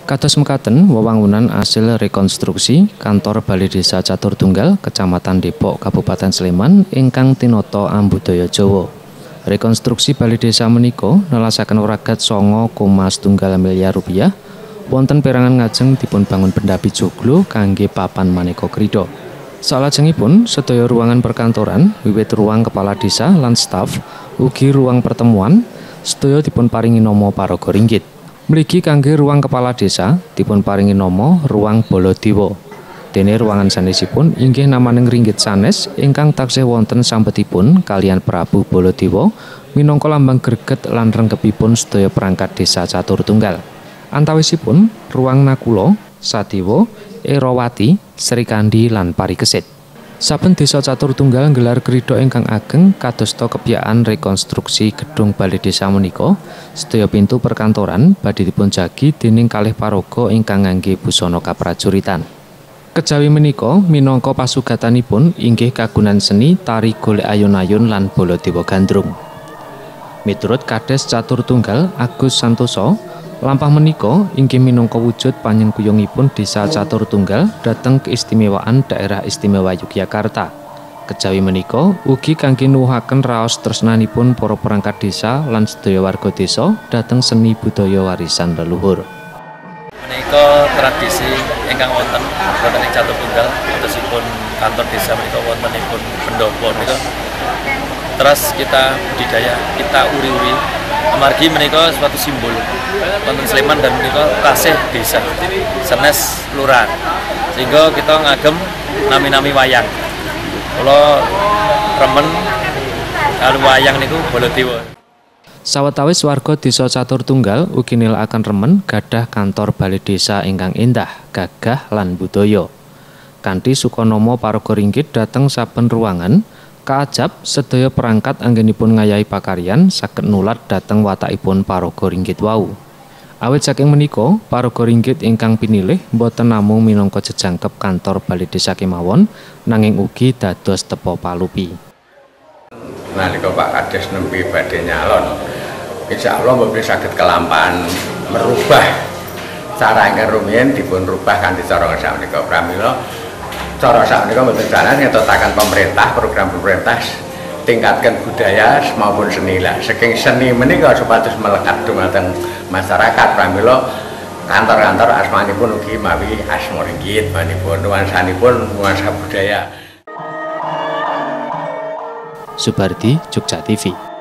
Kados mekaten wewangunan asil rekonstruksi kantor Balai Desa Catur Tunggal, Kecamatan Depok, Kabupaten Sleman ingkang tinata ambudaya Jawa. Rekonstruksi Balai Desa menika nelasaken wragat 9,1 miliar rupiah. Wonten perangan ngajeng dipun bangun pendapi joglo kangge papan maneka krida. Salajengipun sedaya ruangan perkantoran, wiwit ruang kepala desa lan staf, ugi ruang pertemuan, sedaya dipun paringi nama Paraga Ringgit. Mligi kangge ruang kepala desa dipun paringi nama Ruang Baladewa. Dene ruangan sanesipun inggih namaning Ringgit sanes ingkang taksih wonten sambetipun kalian Prabu Baladewa minangka lambang greget lan rengkepipun sedaya perangkat desa Catur Tunggal. Antawisipun ruang Nakula, Sadewa, Erawati, Srikandi lan Parikesit. Saben desa Catur Tunggal nggelar krida ingkang ageng kadosta kebiaan rekonstruksi gedung Balai Desa menika. Sedaya pintu perkantoran badhe dipunjagi dening kalih paraga ingkang ngangge busana kaprajuritan. Kejawi menika minangka pasugatanipun inggih kagunan seni tari golek ayun-ayun lan Baladewa Gandrung. Miturut Kades Catur Tunggal Agus Santoso, lampah menika inggih minangka wujud panyengkuyungipun Desa Catur Tunggal dhateng keistimewaan Daerah Istimewa Yogyakarta. Kejawi menika ugi kangge nuwuhaken raos tresnanipun para perangkat desa lan sedaya warga desa dhateng seni budaya warisan leluhur. Menika tradisi ingkang wonten ing Catur Tunggal, terusipun kantor desa menika wontenipun pendopo menika. Terus kita budidaya, kita uri-uri amargi menika suatu simbol wonten Sleman dan menika tasih desa sanes lurahan, sehingga kita ngagem nami-nami wayang. Kula remen karo wayang niku Baladewa. Sawetawis warga Desa Catur Tunggal ugi nilakaken remen gadah kantor balai desa ingkang endah, gagah lan budaya. Kanthi sukanama Paraga Ringgit dhateng saben ruangan, kaajab sedaya perangkat anggenipun ngayahi pakaryan saged nulat dhateng watakipun Paraga Ringgit wau. Awit saking menika, Paraga Ringgit ingkang pinilih boten namung minangka jejangkep kantor Balai Desa kemawon, nanging ugi dados tepa palupi. Nalika Pak Kades nembe badhe nyalon, insyaallah mboten saged kelampahan merubah cara ingkang rumiyin dipun rubah kanthi cara sakmenika. Pramila cara sakmenika mboten jalan ngetotaken pemerintah, program pemerintah tingkatkan budaya maupun seni. Saking seni menika supados melekat dumateng masyarakat. Pramila kantor-kantor asmanipun ugi mawi asma Ringgit, manipun nuansanipun nuansa budaya. Subardi, Jogja TV.